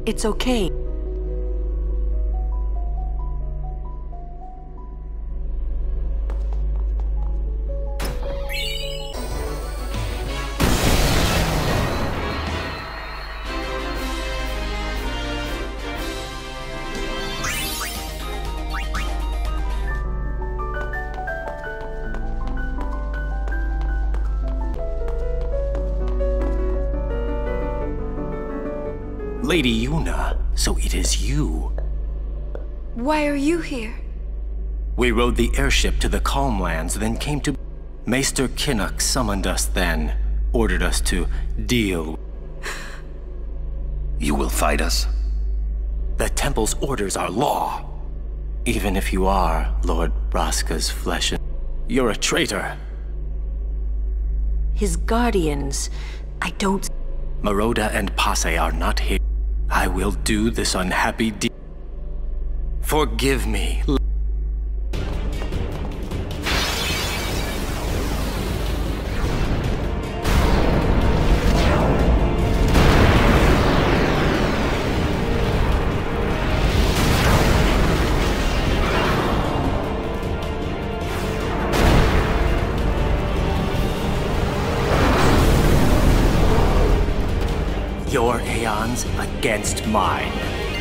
It's okay. Lady Yuna, so it is you. Why are you here? We rode the airship to the Calm Lands, then came to... Maester Kinnock summoned us then, ordered us to deal. You will fight us? The Temple's orders are law. Even if you are Lord Braska's flesh, you're a traitor. His guardians. I don't... Maroda and Passe are not here. I will do this unhappy deed. Forgive me. Your Aeons against mine.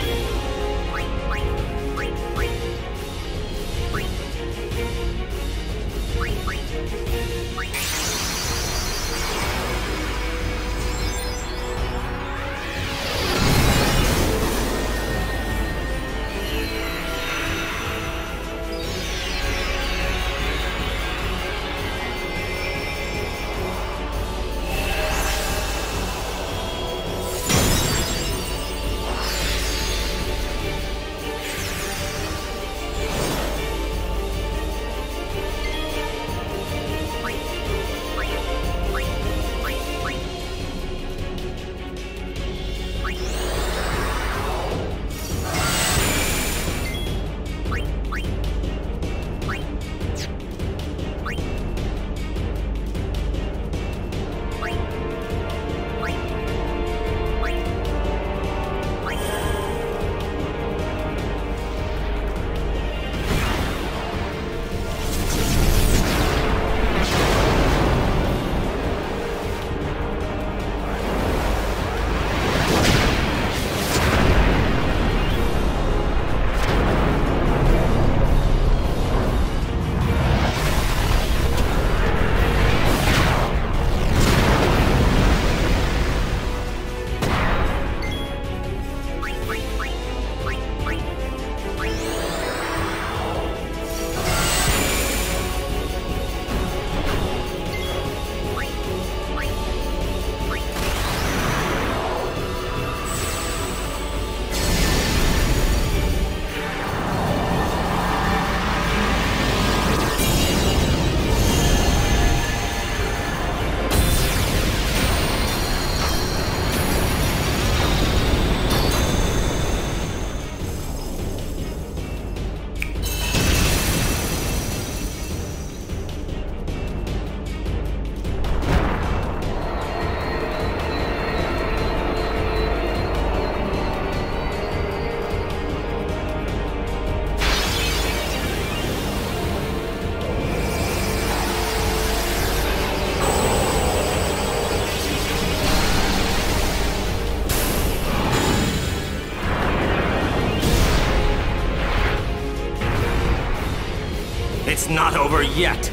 It's not over yet!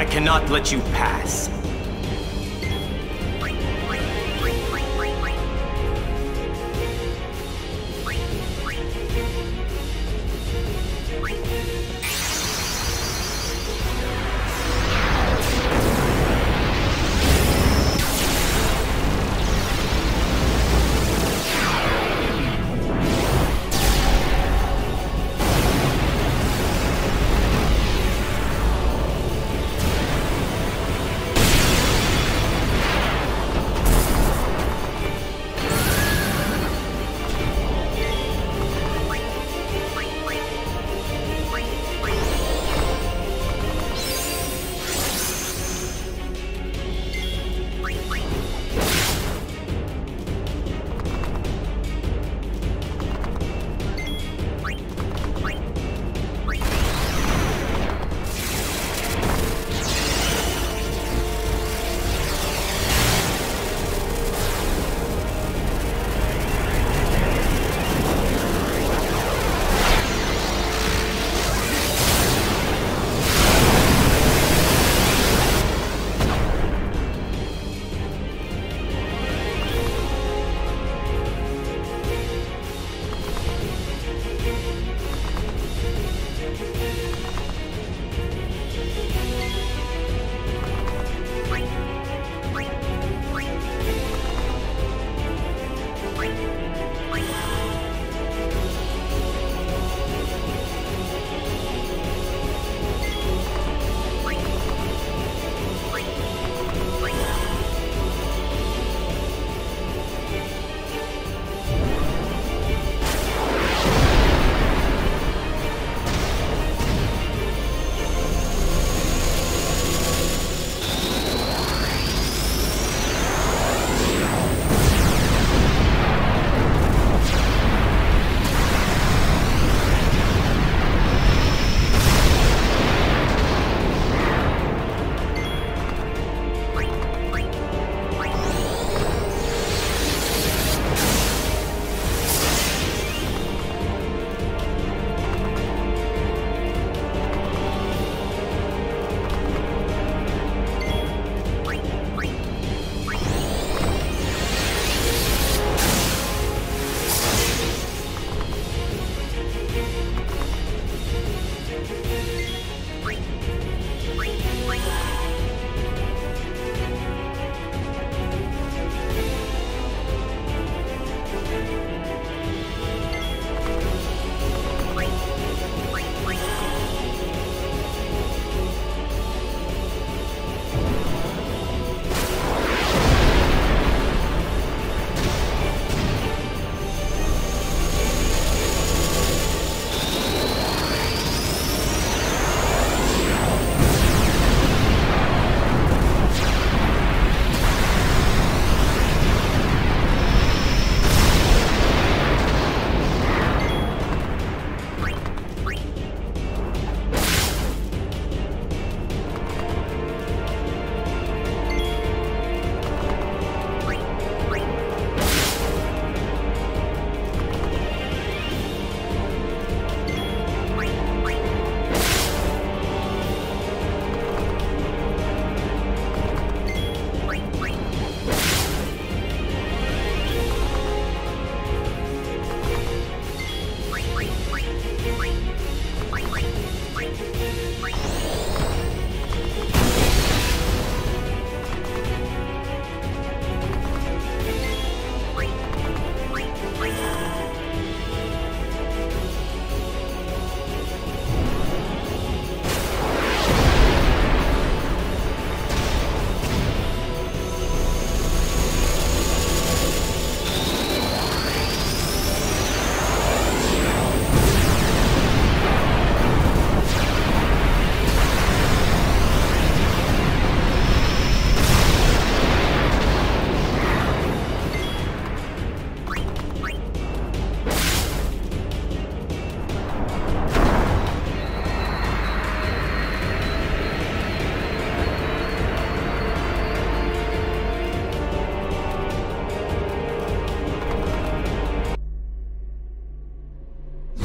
cannot let you pass.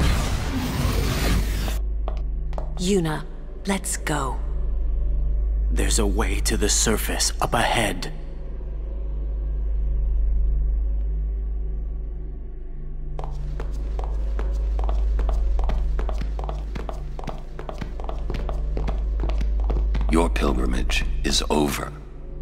Yuna, let's go. There's a way to the surface up ahead. Your pilgrimage is over.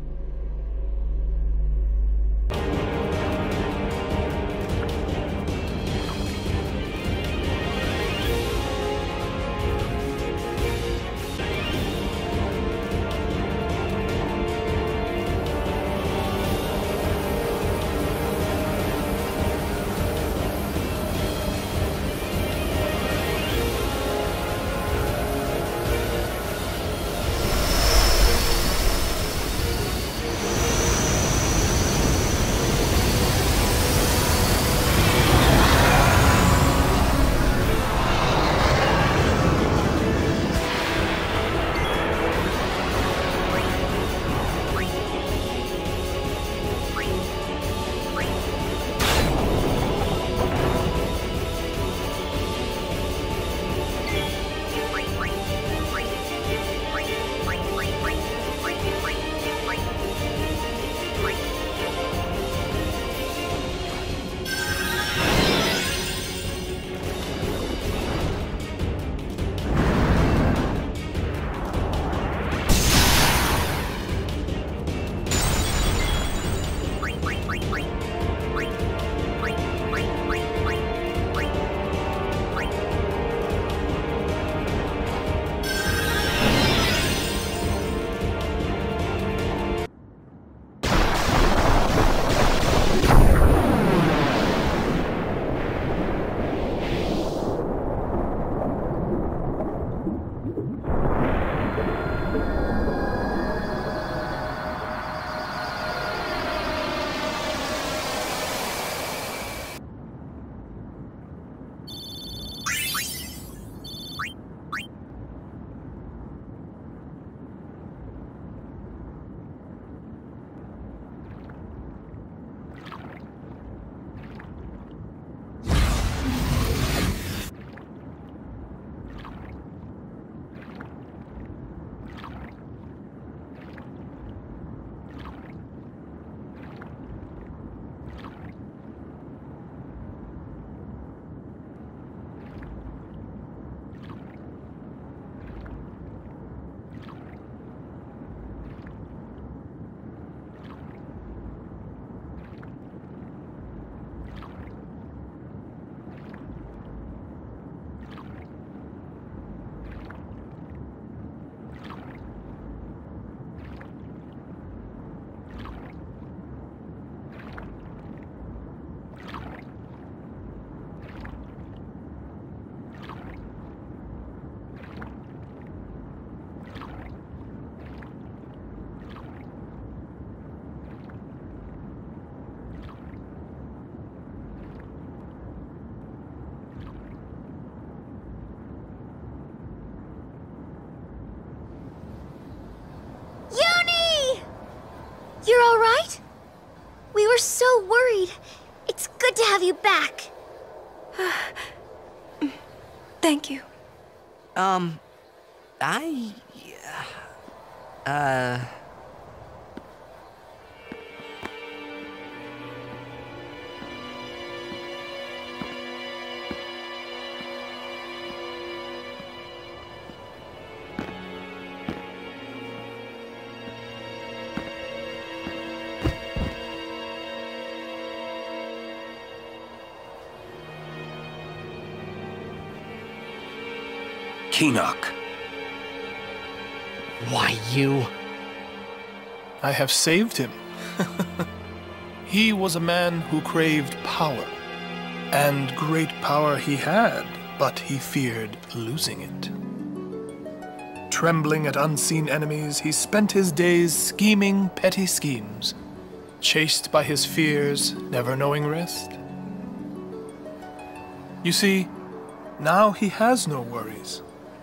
You're all right? We were so worried. It's good to have you back. Thank you. Keenock. Why, you? I have saved him. He was a man who craved power. And great power he had, but he feared losing it. Trembling at unseen enemies, he spent his days scheming petty schemes, chased by his fears, never knowing rest. You see, now he has no worries.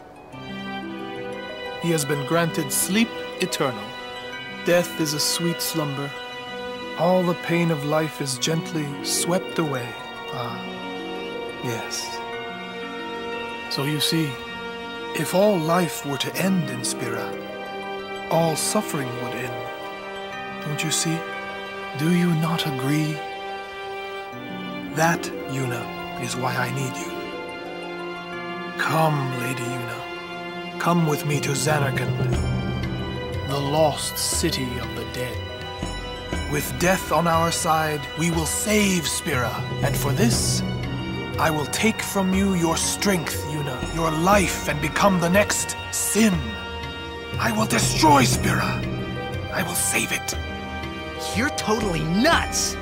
He has been granted sleep eternal. Death is a sweet slumber. All the pain of life is gently swept away. Ah, yes. So you see, if all life were to end in Spira, all suffering would end. Don't you see? Do you not agree? That, Yuna, is why I need you. Come, Lady Yuna. Come with me to Zanarkand, the lost city of the dead. With death on our side, we will save Spira. And for this, I will take from you your strength, Yuna, your life, and become the next Sin. I will destroy Spira. I will save it. You're totally nuts!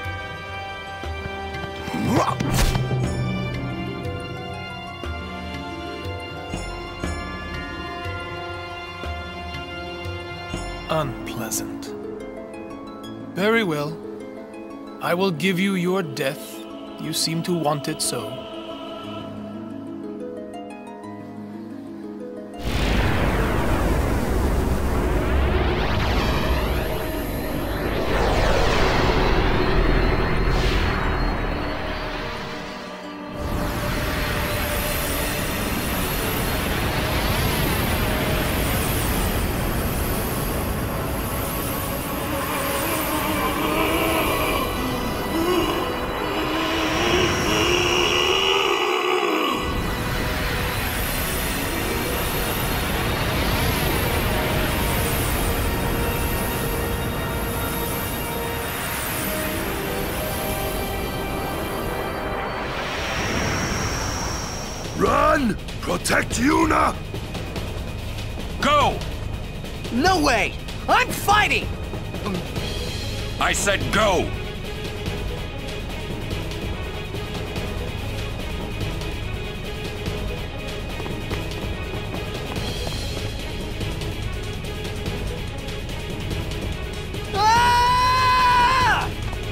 Unpleasant. Very well. I will give you your death. You seem to want it so. Run! Protect Yuna! Go! No way! I'm fighting! I said go! Ah!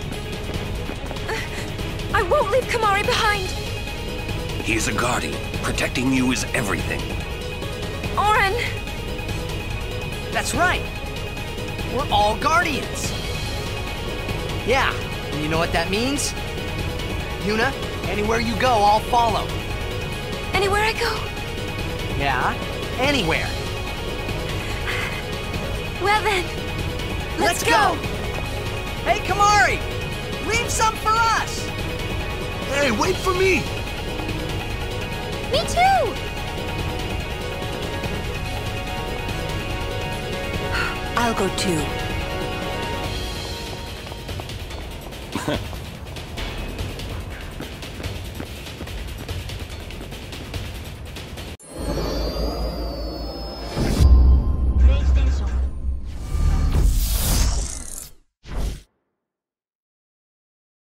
I won't leave Kamari behind! He's a guardian. Protecting you is everything. Auron! That's right! We're all guardians! Yeah, and you know what that means? Yuna, anywhere you go, I'll follow. Anywhere I go? Yeah, anywhere. Well then, let's go! Hey, Kamari! Leave some for us! Hey, wait for me! Me too! I'll go too.